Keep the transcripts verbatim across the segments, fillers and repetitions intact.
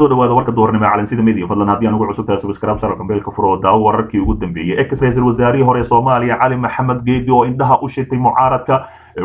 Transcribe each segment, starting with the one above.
kusoo dhawaada warka duhurnimo ee calansida media fadlan haddii aan ugu cusub tahay subscribe sar kambeelka furo daawo wararkii ugu dambeeyay ex ra'iisul wasaarihii hore Soomaaliya Cali Maxamed Geedi oo indhaha u shitay mucaaradka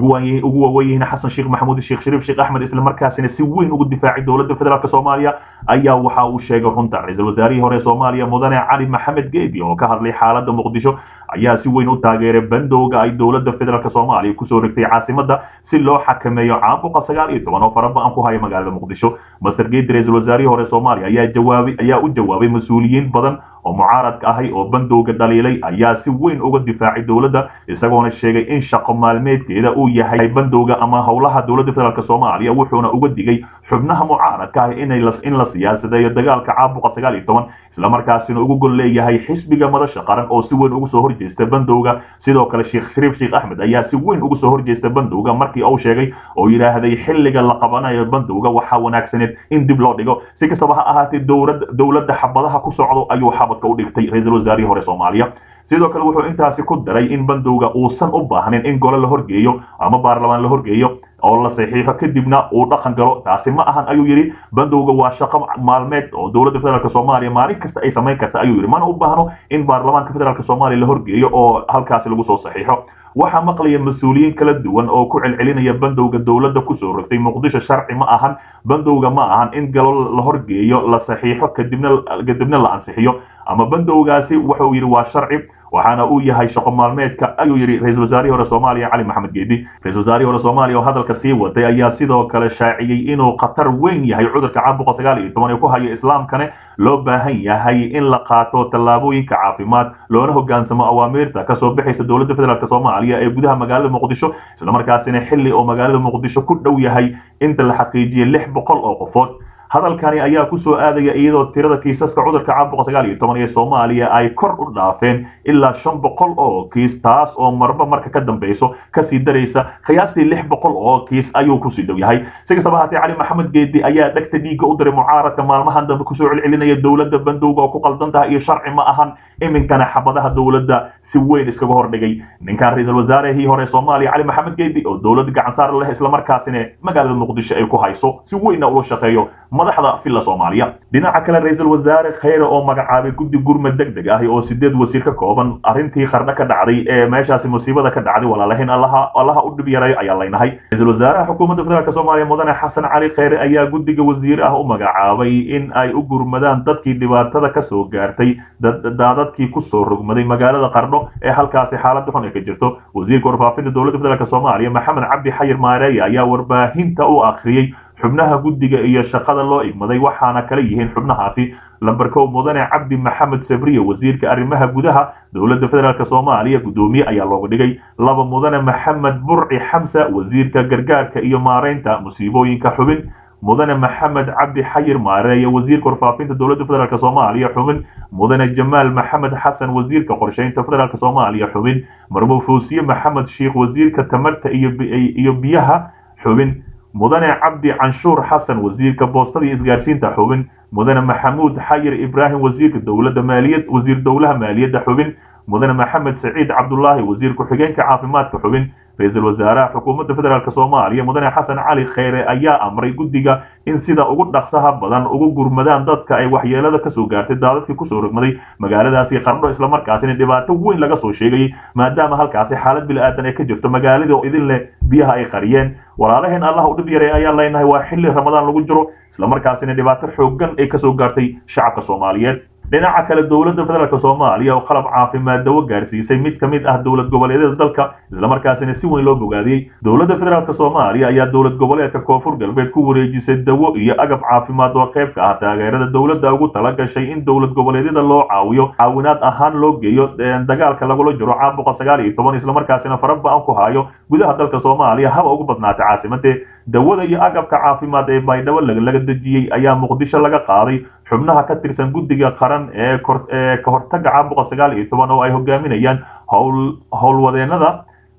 ugu waaweyn Xasan Sheekh Maxamuud Sheekh Shariif Sheekh Axmed isla markaasina si weyn ugu difaacay dowladda federaalka Soomaaliya ayaa waxa uu sheegay runta ra'iisul wasaarihii hore Soomaaliya Mudane Cali Maxamed Geedi oo ka hadlay xaaladda Muqdisho ayaa si weyn u taageeray bandowga ay dowladda federaalka Soomaaliya ku soo rogtay caasimadda si loo xakameeyo caabuqa sagaal iyo toban oo farabaan ku haya magaalada Muqdisho Master Geedi ra'iisul wasaarihii hore Soomaaliya ayaa jawaabay ayaa u jawaabay mas'uuliyiin badan oo mucaaradka ahay oo bandowga dhaliilay ayaa si weyn uga difaacay dowladda isagoona sheegay in shaqo maalmeedkeeda uu yahay bandowga ama howlaha dowladda federaalka Soomaaliya wuxuuna uga digay xubnaha mucaaradka ah inay la in la siyaasadeeyo dagaalka caabuqa sagaal iyo toban isla markaasina ugu gol leeyahay xisbiga madasha qaran oo si weyn ugu soo horjeesta bandowga sidoo kale Sheekh Shariif Sheekh Axmed ayaa si weyn ugu soo horjeesta bandowga markii uu sheegay oo yiraahday xilliga la qabanayo bandowga waxa wanaagsaneed in dib loo dhigo si kastaba ha ahaatee dowladda dowladda xabadaha ku socdo ayuu xabadka u dhigtay ra'iisul wasaarihii hore Soomaaliya sidoo kale wuxuu intaasi ku daray in bandowga uusan u baahnayn in gole la horgeeyo ama baarlamaan la horgeeyo oo la saxiixo kadibna uu dhaqan galo taasi ma ahan ayuu yiri bandowga waa shaqo maalmeed oo dowladda federaalka Soomaaliya maalin kasta ay sameyn karto ayuu yiri mana u baahno in baarlamaanka federaalka Soomaaliya la horgeeyo oo halkaas lagu soo saxiixo waxa maqlaya mas'uuliyiin kala duwan oo ku celcelinaya bandowga dowladda ku soo rogtay Muqdisho sharci ma ahan bandowga ma ahan in galo la horgeeyo la saxiixo kadibna kadibna la ansixiyo ama bandowgaasi wuxuu yiri waa sharci waxaana uu yahay shaqo maalmeedka ayuu yiri ra'iisul wasaarihii hore Soomaaliya Cali Maxamed Geedi ra'iisul wasaarihii hore Soomaaliya oo hadalka sii watay ayaa sidoo kale shaaciyay inuu qatar weyn yahay cudurka caabuqa sagaal iyo toban ee ku haya islaamkana loo baahan yahay in la qaato tallaabooyinka caafimaad loona hoggaansamo awaamirta ka soo bixaysa dowladda federaalka Soomaaliya ee gudaha magaalada Muqdisho isla markaasina xilli oo magaalada Muqdisho ku dhow yahay inta la xaqiijiyay lix boqol oo qofood hadalkani ayaa ku soo aadaya iyadoo tirada kiisaska cudurka caabuqa sagaal iyo toban ee Soomaaliya ay kor u dhaafeen ilaa shan boqol oo kiis taas oo marba marka ka dambayso ka sii daraysa qiyaastii lix boqol oo kiis ayuu ku sii dhow yahay si kastaba ha ahaatee Cali Maxamed Geedi ayaa dhagta dhiiga u diray mucaaradka maalmahan dambe ku soo celcelinaya dowladda bandowga oo ku qaldan tahay iyo sharci ma ahan iminkana xabadaha dowladda si weyn iskaga hordhigay ninkan ra'iisul wasaarihii hore Soomaaliya Cali Maxamed Geedi oo dowladda gacan saar leh isla markaasina magaalada Muqdisho ay ku hayso si weyn u shaqeeyo madaxda filla Soomaaliya dhinaca kale ra'iisul wasaare Khayre oo magacaabay guddi gurmad degdeg ah oo sideed wasiir ka kooban arintii qarna ka dhacday ee meeshaasi musiibada ka dhacday walaalahin allaha allaha u dhib yaray ayaa leenahay ra'iisul wasaaraha xukuumadda federaalka Soomaaliya Mudane Xasan Cali Khayre ayaa guddiga wasiir ah u magacaabay in ay u gurmadaan dadkii dhibaatada ka soo gaartay dadadkii ku soo rogmaday magaalada Qarno ee halkaasi xaaladda xun ay ka jirto wasiirka warfaafinta dowladda federaalka Soomaaliya Maxamed Cabdi Xayir Maareey ayaa warbaahinta u akhriyay xubnaha guddiga iyo shaqada loo igmaday waxaana kala yihiin xubnahaasi lambar kow Mudane Cabdi Maxamed Sabriye wasiirka arrimaha gudaha dowladda federaalka Soomaaliya gudoomiye ayaa looga dhigay laba Mudane Maxamed Burci Xamsa wasiirka gargaarka iyo maareynta musiibooyinka xubin Mudane Maxamed Cabdi Xayir Maareey wasiirka warfaafinta dowladda federaalka Soomaaliya xubin Mudane Jamaal Maxamed Xasan wasiirka qorsheynta federaalka Soomaaliya xubin Marmo Fuusiye Maxamed Sheekh wasiirka tamarta iyo iyo biyaha xubin Mudane Cabdi Canshuur Xasan wasiirka boostada iyo isgaarsiinta xubin Mudane Maxamuud Xayir Ibrahim wasiirka dowladda maaliyad wasiir dowlaha maaliyadda xubin Mudane Maxamed Saciid Cabdullaahi wasiir ku xigeenka caafimaadka xubin ra'iisul wasaaraha xukuumadda federaalka Soomaaliya Mudane Xasan Cali Khayre ayaa amray guddiga in sida ugu dhaqsaha badan ugu gurmadaan dadka ay waxyeelada ka soo gaartay daadadkii ku soo rogmaday magaaladaasi Qarno isla markaasina dhibaato weyn laga soo sheegay maadaama halkaasi xaalad bilaadan ay ka jirto magaalada oo idin leh biyaha ay qariyeen walaalahin Allah u dhib yaray ayaa leenahay waa xilli Ramadaan lagu jiro isla markaasina dhibaato xooggan ay ka soo gaartay shacabka Soomaaliyeed dhinaca kale dowladda federaalka Soomaaliya oo qalab caafimaad dawo gaarsiisay mid kamid ah dowlad goboleedyada dalka isla markaasina si weyn loo bogaadiyay dowladda federaalka Soomaaliya ayaa dowlad goboleedka Koonfur Galbeed ku wareejisay dawo iyo agab caafimaad oo qayb ka ah taageerada dowladda ugu talagashay in dowlad goboleedyada loo caawiyo caawinaad ahaan loo geeyo dagaalka lagula jiro caabuqa sagaal iyo toban isla markaasina farabaan ku hayo gudaha dalka Soomaaliya haba ugu badnaatay caasimadda dawada iyo agabka caafimaad ee baydhabo laga dejiyay ayaa Muqdisho laga qaaday xubnaha ka tirsan guddiga qaran ee ka hortagga caabuqa sagaal iyo toban oo ay hogaaminayaan howl howlwadeenada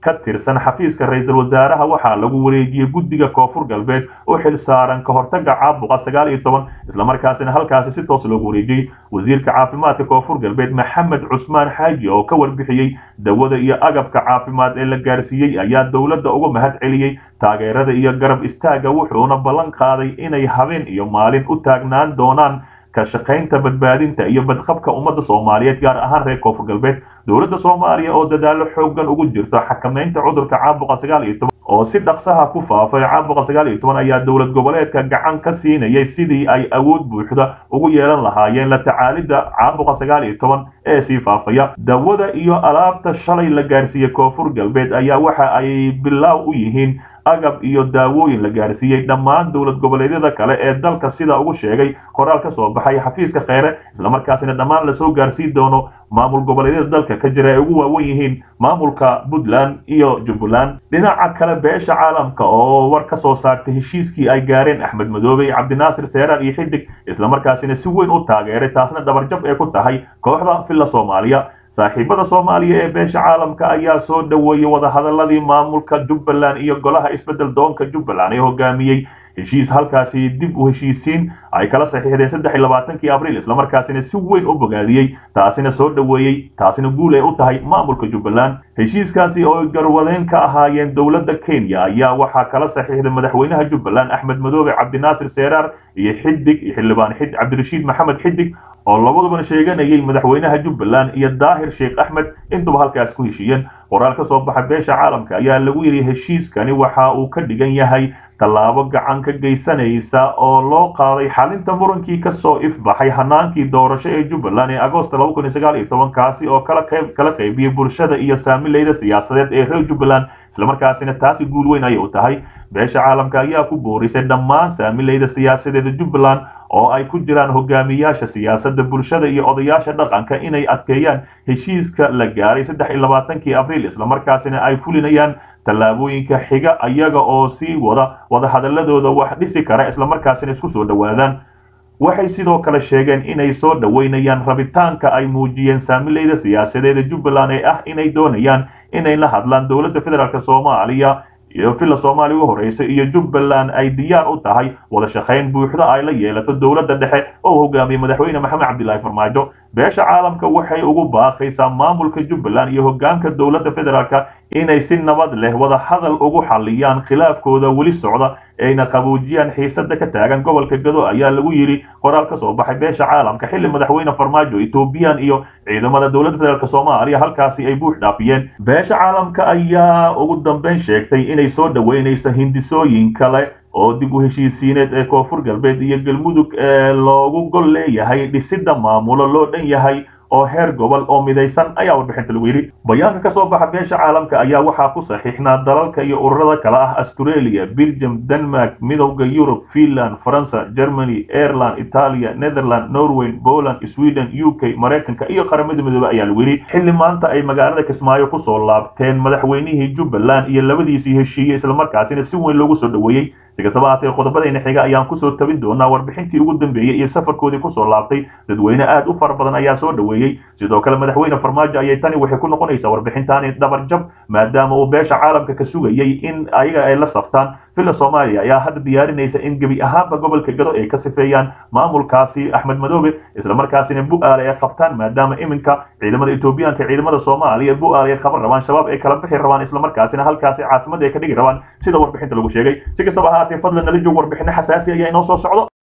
ka tirsan xafiiska ra'iisul wasaaraha waxaa lagu wareejiyay guddiga koonfur galbeed oo xil saaran ka hortagga caabuqa sagaal iyo toban isla markaasina halkaasi si toos loogu wareejiyay wasiirka caafimaadka koonfur galbeed maxamed cusmaan xaaji oo ka warbixiyay dawada iyo agabka caafimaad ee la gaarsiiyay ayaa dowladda uga mahad celiyay taageerada iyo garab istaaga wuxuuna ballan qaaday inay habeen iyo maalin u taagnaan doonaan ka shaqaynta badbaadinta iyo badqabka ummadda Soomaaliyeed gaar ahaan reer koonfur galbeed dowladda Soomaaliya oo dadaalo xooggan ugu jirto xakamaynta cudurka caabuqa sagaal iyo toban oo si dhaqsaha ku faafay caabuqa sagaal iyo toban ayaa dowlad goboleedka gacan ka siinayay sidii ay awood buuxda ugu yeelan lahaayeen la tacaalida caabuqa sagaal iyo toban ee sii faafaya dawada iyo alaabta shalay la gaarsiiyay koonfur galbeed ayaa waxa ay bilaaw u yihiin agab iyo daawooyin la gaarsiiyay dhammaan dowlad goboleedyada kale ee dalka sida ugu sheegay qoraal ka soo baxay xafiiska kheyre isla markaasina dhammaan la soo gaarsiin doono maamul goboleedyada dalka ka jira ee ugu waaweyn yihiin maamulka Puntland iyo Jubbaland dhinaca kale beesha caalamka oo war ka soo saartay heshiiskii ay gaareen Axmed Madoobe iyo Cabdinaasir Seeraar iyo Xidig isla markaasina si weyn u taageeray taasna dabarjab ee ku tahay kooxda filla Soomaaliya saaxiibada Soomaaliya ee beesha caalamka ayaa soo dhaweeyay wada hadaladii maamulka Jubbaland iyo golaha isbedel doonka Jubbaland ee hogaamiyay heshiis halkaasi dib u heshiisiin ay kala saxiixdeen saddex iyo labaatankii Abriil isla markaasina si weyn u bogaadiyay taasina soo dhaweeyay taasina guul ay u tahay maamulka Jubbaland heshiiskaasi oo garwadeen ka ahaayeen dowladda Kenya ayaa waxa kala saxiixday madaxweynaha Jubbaland Axmed Madoobe Cabdinaasir Seeraar iyo Xidig iyo xildhibaan Xid Cabdirashiid Maxamed Xidig oo labaduba sheeganayay madaxweynaha Jubbaland iyo Daahir Sheekh Axmed intuba halkaas ku heshiiyeen qoraal ka soo baxay beesha caalamka ayaa lagu yiri heshiiskani waxa uu ka dhigan yahay talaabo gacan ka geysanaysa oo loo qaaday xalinta murankii ka soo ifbaxay hanaankii doorasho ee Jubbaland ee Agoosto laba kun iyo sagaal iyo toban kaasi oo kala qayb kala qaybiyay bulshada iyo saamilayda siyaasadeed ee reer Jubbaland isla markaasina taasi guul weyn ay u tahay beesha caalamka ayaa ku boorisay dhammaan saamilayda siyaasadeed Jubbaland oo ay ku jiraan hogaamiyaasha siyaasadda bulshada iyo odayaasha dhaqanka inay adkeeyaan heshiiska la gaaray saddex iyo labaatankii Abriil isla markaasina ay fulinayaan tallaabooyinka xiga ayaga oo sii wada wada hadaladooda wax dhisi kara isla markaasina isku soo dhawaadaan waxay sidoo kale sheegeen inay soo dhaweynayaan rabitaanka ay muujiyeen saamilayda siyaasadeed Jubbaland ee ah inay doonayaan inay la hadlaan dowladda federaalka Soomaaliya iyo filla Soomaaliya ugu horeysa iyo Jubbaland ay diyaar u tahay wada shaqayn buuxda ay la yeelato dowladda dhexe oo hogaamiye madaxweyne Maxamed Cabdilaahi Farmaajo beesha caalamka waxay ugu baaqaysaa maamulka Jubbaland iyo hogaanka dowladda federaalka inay si nabad leh wada hadal ugu xaliyaan khilaafkooda wali socda ayna qaboojiyaan xiisada ka taagan gobolka Gado ayaa lagu yiri qoraal ka soo baxay beesha caalamka xilli madaxweyne Farmaajo Ethiopian iyo ciidamada dowladda federaalka Soomaaliya halkaasi ay buux dhaafiyeen beesha caalamka ayaa ugu dambeyn sheegtay inay soo dhaweynayso hindisooyin kale oo dib u heshiisiineed ee koonfur galbeed iyo galmudug ee loogu gol leeyahay dhisidda maamulo loo dhan yahay oo heer gobol oo midaysan ayaa warbixinta lagu yiri bayaanka ka soo baxa beesha caalamka ayaa waxaa ku saxiixnaa dalalka iyo ururada kala ah Australia, Belgium, Denmark, midowga Europe, Finland, France, Germany, Ireland, Italia, Netherlands, Norway, Poland, Sweden, U K, Mareykanka iyo qaramada midoobay ayaa lagu yiri xilli maanta ay magaalada Kismaayo ku soo laabteen madaxweynihii Jubbaland iyo labadiisii heshiiyay isla markaasina si weyn loogu soo dhaweeyay sigasabaatay qodobadayna xiga ayaan ku soo tabin doonaa warbixintii ugu dambeeyay iyo safarkoodii ku soo laabtay dadweyne aad u far badan ayaa soo dhaweeyay sidoo kale madaxweyne Farmaajo ayay tani waxay ku noqonaysaa warbixintaani dabar jab maadaama uu beesha caalamka ka sugayay in ayaga ay la saftaan filla Soomaaliya ayaa hadda diyaarinaysa in gabi ahaanba gobolka Gado ay ka sifeeyaan maamulkaasi Axmed Madoobe isla markaasina bu'aale ay qabtaan maadaama iminka ciidamada Etoobiyaanka ciidamada Soomaaliya bu'aale ay qaban rabaan shabaab ay kala bixi rabaan isla markaasina halkaasi caasimada ay ka dhigi rabaan sida warbixinta lagu sheegay si kastaba ahaatee fadlan nala joog warbixin xasaasi ah inoo soo socdo